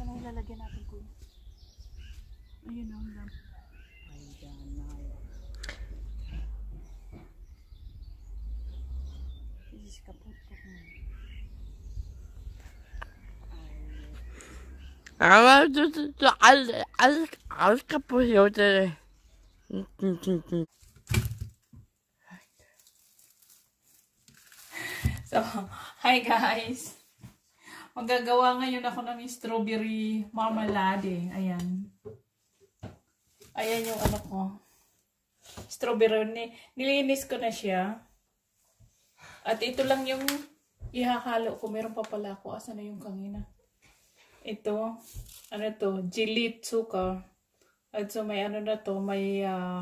Ano ilalagyan natin ko? Ayun ang dam. Ayan na. This is kaput po mo. Alles kaputt, Leute. So, hi guys! Magagawa ngayon ako ng strawberry marmalade. Ayan. Ayan yung ano ko. Strawberry. Nilinis ko na siya. At ito lang yung ihahalo ko. Meron pa pala ako. Asa na yung kanina? Ito. Ano to? Gilit suka. At so may ano na to. May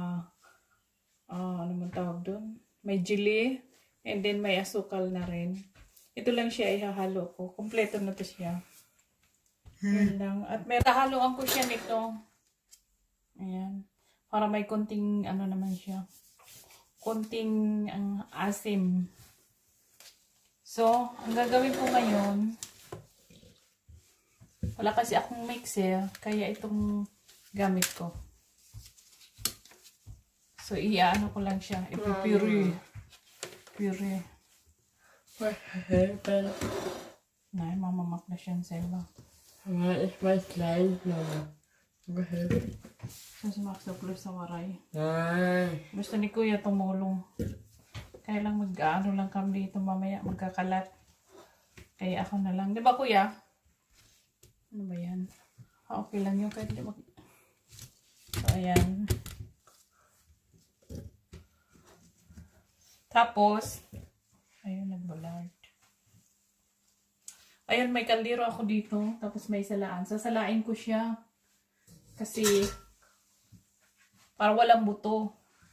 ano man tawag doon? May jelly. And then may asukal na rin. Ito lang siya ihahalo ko. Kompleto na to siya. Yun lang. At may haluan ko siya nito. Ayan. Para may konting ano naman siya. Konting asim. So, ang gagawin ko ngayon, wala kasi akong mixer. Kaya itong gamit ko. So, iaano ko lang siya. Ipipure. Pure. Nein, Mama macht das schon selber. Aber ich weiß gleich, Mama. So, machst du plus sa waray. Nein. Gusto ni Kuya tumulong. Kaya lang mag-ano lang kami dito mamaya. Magkakalat. Kaya ako na lang. Di ba Kuya? Ano ba yan? Okay lang yun. Kahit di mag... So, ayan. Tapos, ayun, nagbalard. Ayun, may kaldero ako dito. Tapos may salaan. Sasalain ko siya. Kasi, para walang buto.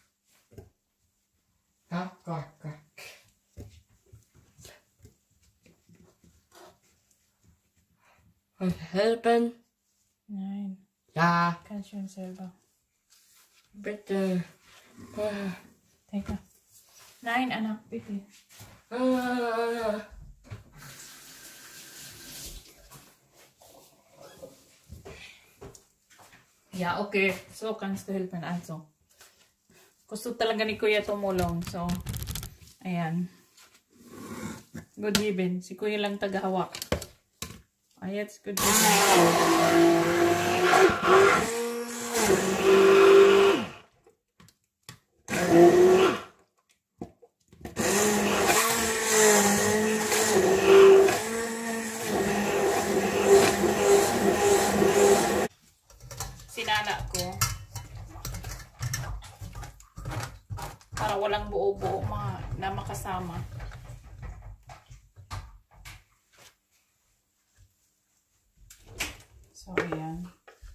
Und helfen? Nein. Ja. Kann schon selber. Bitte. Teka. Nein, anak, bitte. Ja, okay. So, kannst du helfen. Also. Gusto talaga ni Kuya tumulong. So, ayan. Good evening. Si Kuya lang tagahawak. Ayan, good evening. Sinana ko para walang buo-buo na makasama. So, ayan.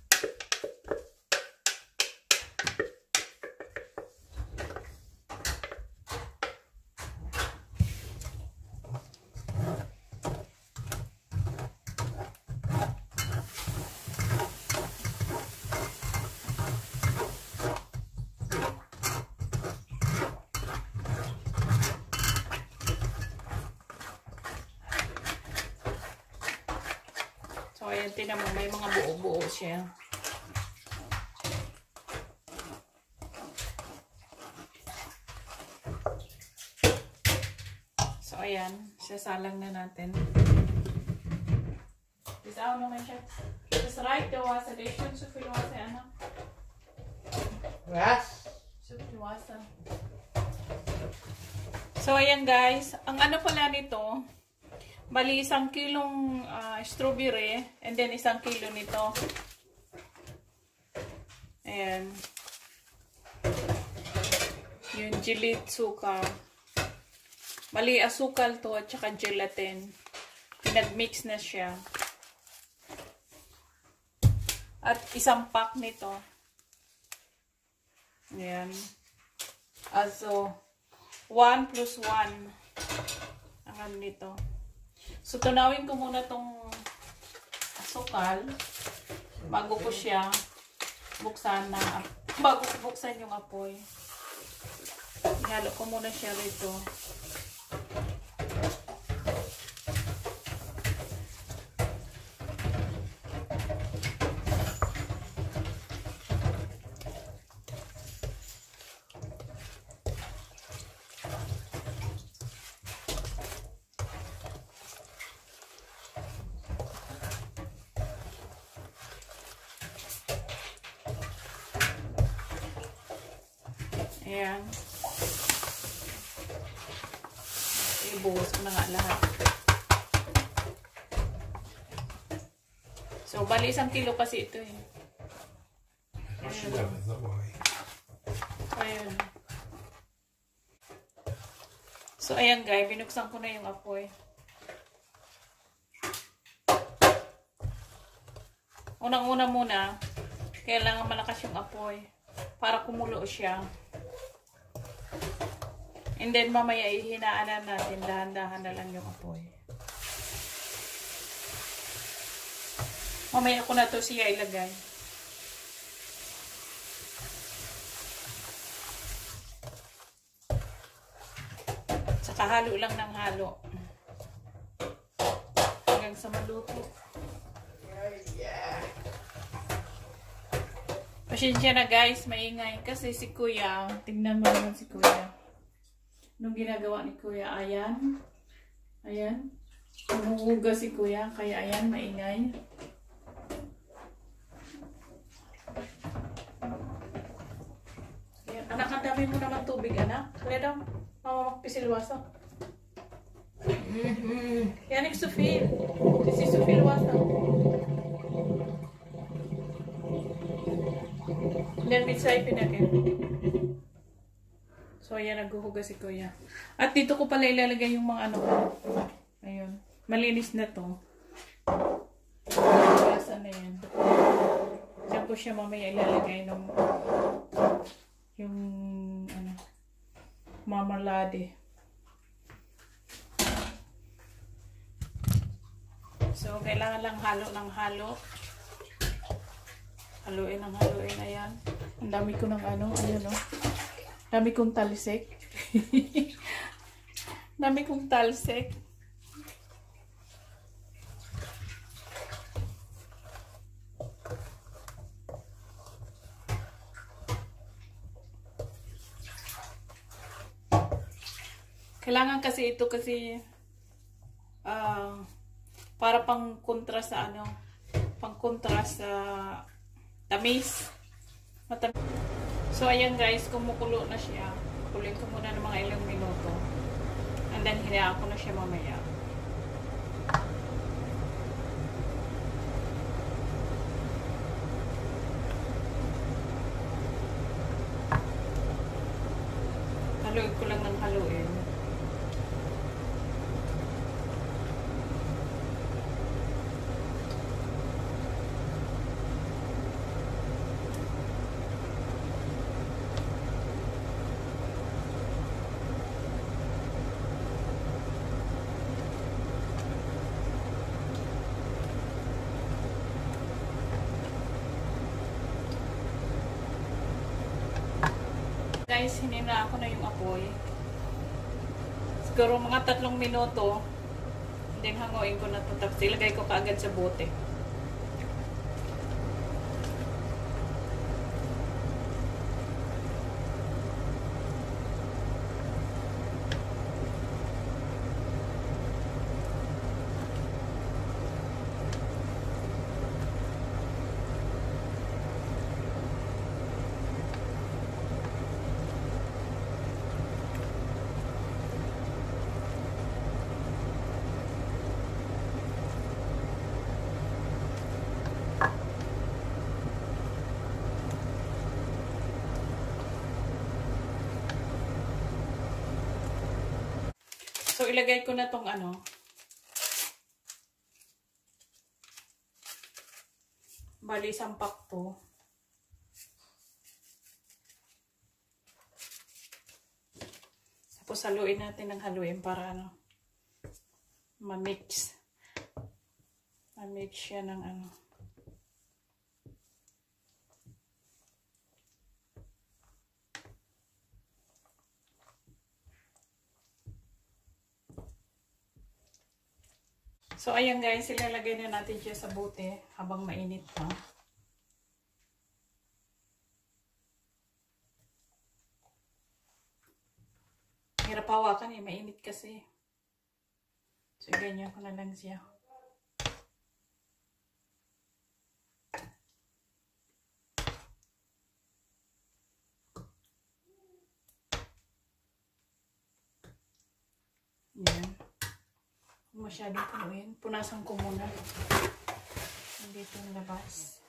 So, ayan, tinan mo, may mga buo-buo siya. So, ayan, sasalang na natin. Bis auch noch, mein Schatz. Das reicht, der Wasser. Der ist schon zu viel Wasser, Anna. Was? Zu viel Wasser. So, ayan guys. Ang ano pala nito, bali 1 kilong strawberry and then 1 kilo nito. Ayan. Yung gilit suka. Bali asukal to at saka gelatin. Pinag-mix na siya. At 1 pack nito. Ayan. Also, 1 plus 1 ang ano nito. So, tunawin ko muna tong asukal bago ko siya buksan na, bago ko buksan yung apoy. Ihalo ko muna siya rito. Ayan. Ibuhos ko na nga lahat. So, bali 1 kilo kasi ito eh. Ayan. So, ayan guys, binuksan ko na yung apoy. Unang-una muna, kailangan malakas yung apoy para kumulo siya. And then, mamaya ihinaan natin, dahan-dahan na lang yung apoy. Mamaya ko na to siya ilagay. Saka halo lang ng halo. Hanggang sa maluto. Pasensya na guys, maingay. Kasi si Kuya, tingnan mo naman si Kuya. Nung ginagawa ni Kuya, ayan. Ayan. Humuhuga si Kuya, kaya ayan, maingay. Ayan. Anak, ang dami mo naman tubig, anak. Kaya daw, mama magpisilwasa. Yan yung Sufil. Si Sufil wasa. Then, mitsay pinagin. So, ayan, naghuhuga si Kuya. At dito ko pala ilalagay yung mga ano ko. Ayun. Malinis na to. Hugasan na yan. Diyan ko siya mamaya ilalagay ng yung ano, marmalade. So, kailangan lang halo ng halo. Haluin ng haluin. Ayan. Ang dami ko ng ano. Ayan o. Dami kong talsik. Dami kong talsik. Kailangan kasi ito kasi para pang kontra sa ano, pang kontra sa tamis. So, ayan guys, kumukulo na siya. Kulin ko muna ng mga ilang minuto. And then, hinayaan ko na siya mamaya. Haluin ko lang ng haluin. Guys, hinina ako na yung apoy. Siguro mga 3 minuto. Then hanguin ko na ito. Tapos ilagay ko kaagad sa bote. So, ilagay ko na tong ano. Bali, 1 pack to. Tapos, haluin natin ng haluin para ano, ma-mix. Ma-mix siya ng ano. So, ayan guys, ilalagay na natin siya sa bote habang mainit pa. Hirap hawakan eh, mainit kasi. So, ganyan ko na lang siya. Yan. Masyadong punuin. Punasan ko muna. Nandito yung labas.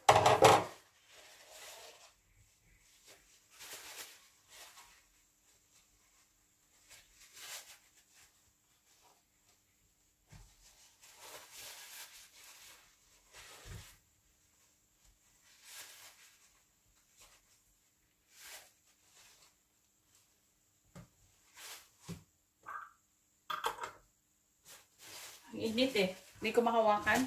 Ang init eh. Hindi ko makawakan.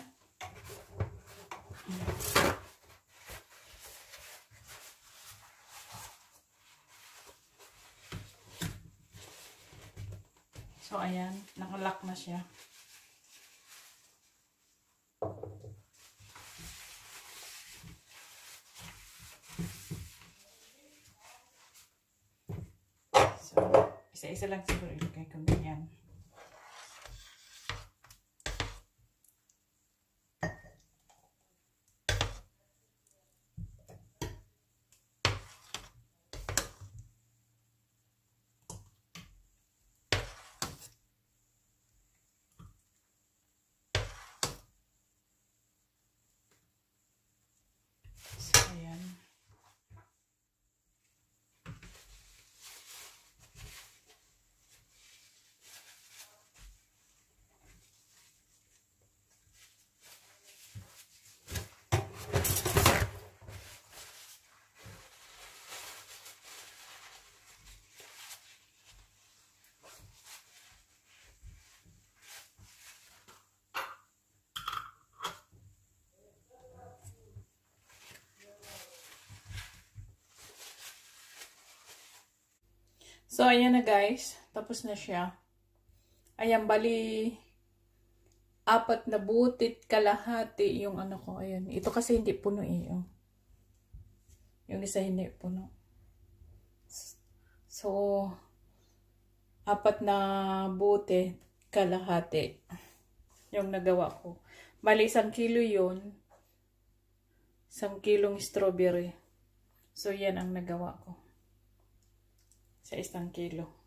So, ayan. Nakalock na siya. So, isa-isa lang siguro ilagay ko ganyan. So, ayan. So, ayan na guys. Tapos na siya. Ayan, bali 4 na butit kalahati yung ano ko. Ayan. Ito kasi hindi puno eh. Oh. Yung isa hindi puno. So, 4 na butit kalahati yung nagawa ko. Bali 1 kilo yun. 1 kilong strawberry. So, yan ang nagawa ko. Sa 1 kilo.